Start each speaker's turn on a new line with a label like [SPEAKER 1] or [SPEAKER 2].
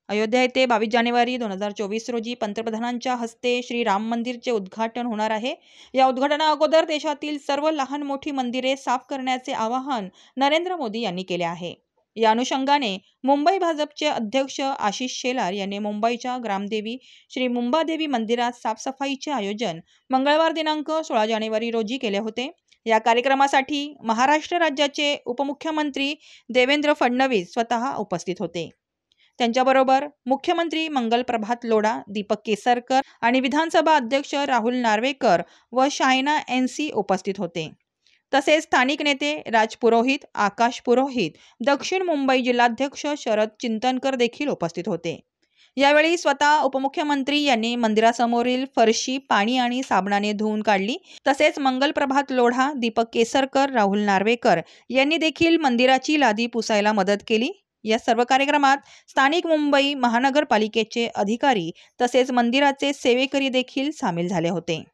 [SPEAKER 1] अयोध्या येथे 22 जानेवारी 2024 रोजी पंतप्रधानांच्या हस्ते श्री राम मंदिरचे उद्घाटन होणार आहे। या उद्घाटना अगोदर देशातील सर्व लहान मोठी मंदिरे साफ करण्याचे आवाहन नरेंद्र मोदी यांनी केले आहे। या अनुषंगाने मुंबई भाजपचे अध्यक्ष आशिष शेलार यांनी मुंबईच्या ग्रामदेवी श्री मुंबादेवी मंदिरात साफसफाईचे आयोजन मंगळवार दिनांक 16 जानेवारी रोजी केले होते। या कार्यक्रमासाठी महाराष्ट्र राज्याचे उपमुख्यमंत्री देवेंद्र फडणवीस स्वतः उपस्थित होते। त्यांच्याबरोबर मुख्यमंत्री मंगल प्रभात लोढा, दीपक केसरकर आणि विधानसभा अध्यक्ष राहुल नार्वेकर व शायना एनसी उपस्थित होते। तसेच स्थानिक नेते राज पुरोहित, आकाश पुरोहित, दक्षिण मुंबई जिल्हाध्यक्ष शरद चिंतनकर देखील उपस्थित होते। यावेळी स्वतः उपमुख्यमंत्री यांनी मंदिरासमोरील फरशी पाणी आणि साबणाने धुवून काढली। तसेच मंगल प्रभात लोढा, दीपक केसरकर, राहुल नार्वेकर यांनी देखील मंदिराची लादी पुसायला मदत केली। या सर्व कार्यक्रमात स्थानिक मुंबई महानगरपालिकेचे अधिकारी तसेच मंदिराचे सेवेकरी देखील सामील झाले होते।